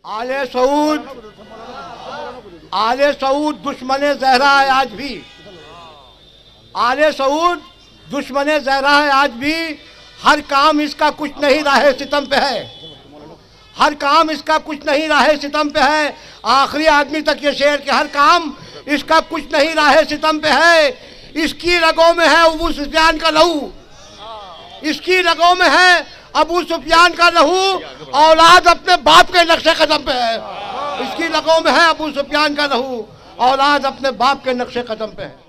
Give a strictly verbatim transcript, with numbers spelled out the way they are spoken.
आले सऊद आले सऊद दुश्मने ज़हरा है आज भी। आले सऊद दुश्मने ज़हरा है आज भी। हर काम इसका कुछ नहीं राहे सितम पे है। हर काम इसका कुछ नहीं राहे सितम पे है। आखिरी आदमी तक ये शेर कि हर काम इसका कुछ नहीं राहे सितम पे है। इसकी रगों में है अबू सुफियान का लहू। इसकी रगों में है अबू सुफियान का लहू। औलाद अपने बाप के नक्शे कदम पे है। इसकी रगों में है अबू सुफियान का लहू। औलाद अपने बाप के नक्शे कदम पे है।